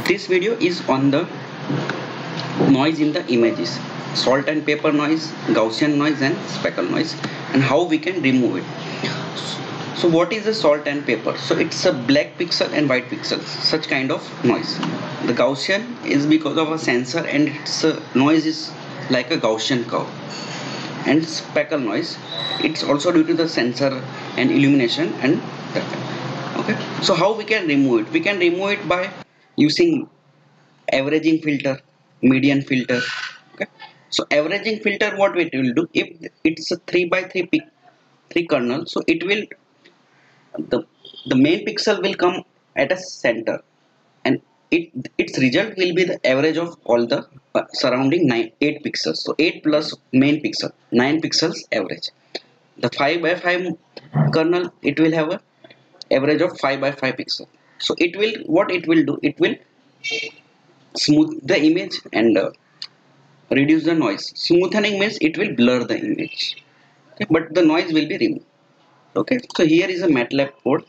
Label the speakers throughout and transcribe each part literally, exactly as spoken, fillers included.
Speaker 1: This video is on the noise in the images, salt and pepper noise, Gaussian noise and speckle noise, and how we can remove it. So what is the salt and pepper? So it's a black pixel and white pixels, such kind of noise. The Gaussian is because of a sensor and its uh, noise is like a Gaussian curve. And speckle noise, it's also due to the sensor and illumination and that. Okay, so how we can remove it? We can remove it by using averaging filter, median filter. Okay, so averaging filter, what it will do, if it's a three by three pic three kernel, so it will the the main pixel will come at a center, and it its result will be the average of all the uh, surrounding nine eight pixels. So eight plus main pixel, nine pixels average. The five by five kernel, it will have a average of five by five pixel. So it will, what it will do, it will smooth the image and uh, reduce the noise. Smoothening means it will blur the image, okay, but the noise will be removed. Okay, so here is a MATLAB code.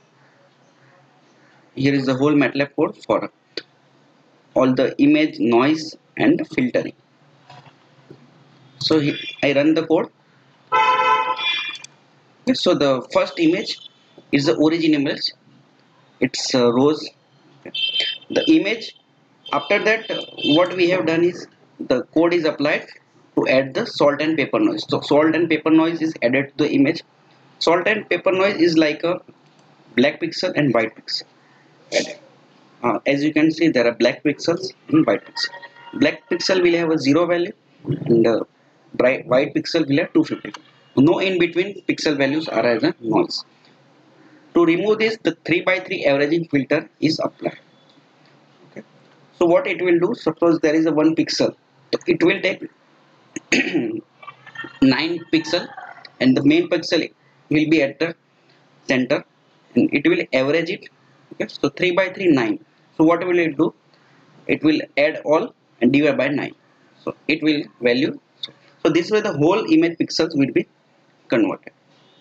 Speaker 1: Here is the whole MATLAB code for all the image noise and filtering. So I run the code. Okay, so the first image is the origin image. It's a rose. Okay. The image, after that, what we have done is the code is applied to add the salt and pepper noise. So salt and pepper noise is added to the image. Salt and pepper noise is like a black pixel and white pixel. Uh, as you can see, there are black pixels and white pixel. Black pixel will have a zero value and uh, bright white pixel will have two fifty. No in between pixel values are as a noise. To remove this, the three by three averaging filter is applied. Okay. So what it will do, suppose there is a one pixel, so it will take nine pixel and the main pixel will be at the center and it will average it. Okay, so three by three, nine. So what will it do? It will add all and divide by nine. So it will value. So, so this way the whole image pixels will be converted.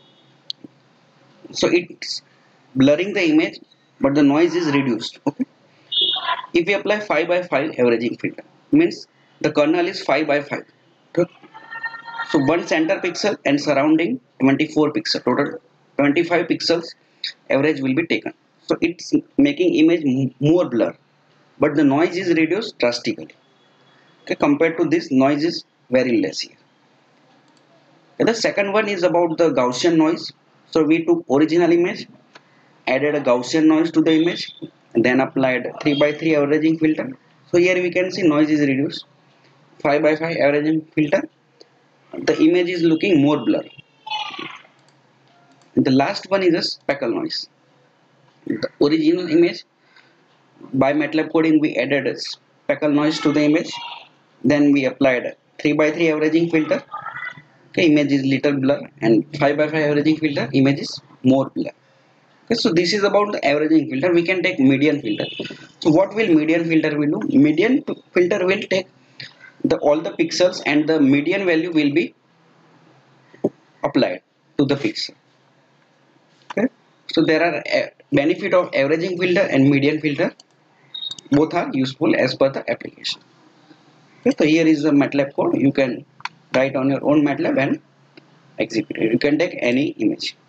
Speaker 1: So it's blurring the image, but the noise is reduced. Okay. If we apply five by five averaging filter, means the kernel is five by five. Okay. So one center pixel and surrounding twenty-four pixel, total twenty-five pixels average will be taken. So it's making image more blur, but the noise is reduced drastically. Okay, compared to this, noise is very less here. Okay, the second one is about the Gaussian noise. So we took original image, added a Gaussian noise to the image, and then applied three by three averaging filter. So here we can see noise is reduced. five by five averaging filter. The image is looking more blurry. And the last one is a speckle noise. The original image, by MATLAB coding we added a speckle noise to the image. Then we applied three by three averaging filter. Okay, image is little blur, and five by five averaging filter, image is more blur. Okay, so this is about the averaging filter. We can take median filter. So what will median filter will do? Median filter will take the all the pixels and the median value will be applied to the pixel. Okay, so there are a benefit of averaging filter and median filter. Both are useful as per the application. Okay, so here is the MATLAB code. You can write on your own MATLAB and execute it. You can take any image.